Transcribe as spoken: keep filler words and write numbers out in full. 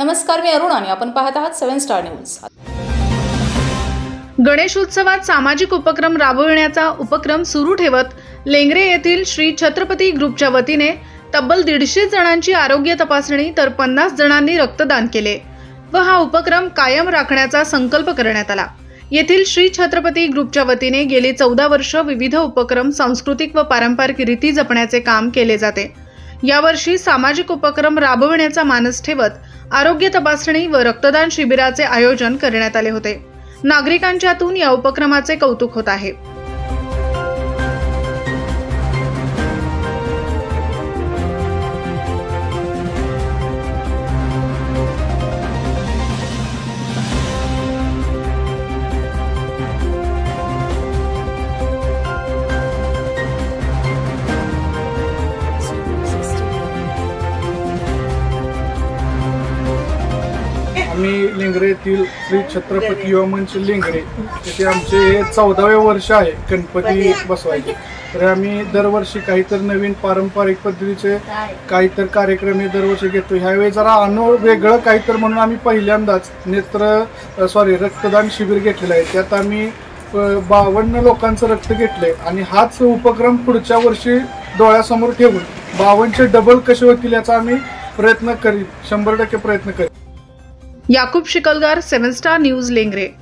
नमस्कार, मी अरुण आणि आपण पाहत आहात सेवन स्टार न्यूज। गणेशोत्सवात सामाजिक उपक्रम राबविण्याचा उपक्रम सुरू ठेवत लेंगरे येथील श्री छत्रपती ग्रुपच्या वतीने तब्बल दीडशे जणांची आरोग्य तपासणी तर पन्नास जणांनी रक्तदान केले व हा उपक्रम कायम राखण्याचा संकल्प करण्यात आला। येथील श्री छत्रपती ग्रुपच्या वतीने गेली चौदा वर्ष विविध उपक्रम, सांस्कृतिक व पारंपरिक रीती जपण्याचे काम केले जाते। यावर्षी सामाजिक उपक्रम राबविण्याचा मानस ठेवत आरोग्य तपासणी व रक्तदान शिबिराचे आयोजन करण्यात आले होते। नागरिकांच्यातून या उपक्रमाचे कौतुक होत आहे। आम्ही लेंगरे येथील श्री छत्रपती युवा मंच लेंगरे येथे आमचे हे चौदावे वर्ष आहे गणपती बसवायचे। तर आम्ही दरवर्षी काहीतरी नवीन पारंपरिक पद्धतीचे काहीतरी कार्यक्रम हे दरवर्षी घेतो। ह्यावेळी जरा अनु वेगळं काहीतरी म्हणून आम्ही पहिल्यांदाच नेत्र सॉरी रक्तदान शिबिर घेतलेलं आहे। त्यात आम्ही बावन्न लोकांचं रक्त घेतलंय आणि हाच उपक्रम पुढच्या वर्षी डोळ्यासमोर ठेवून बावन्नचे डबल कसे होतील याचा आम्ही प्रयत्न करीत शंभर टक्के प्रयत्न करीत। Yakub Shikalgar, seven star news, Lengare.